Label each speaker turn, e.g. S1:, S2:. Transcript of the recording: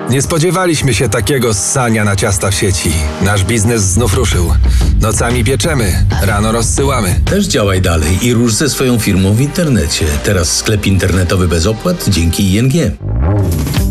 S1: Nie spodziewaliśmy się takiego ssania na ciasta w sieci. Nasz biznes znów ruszył. Nocami pieczemy, rano rozsyłamy.
S2: Też działaj dalej i rusz ze swoją firmą w internecie. Teraz sklep internetowy bez opłat dzięki ING.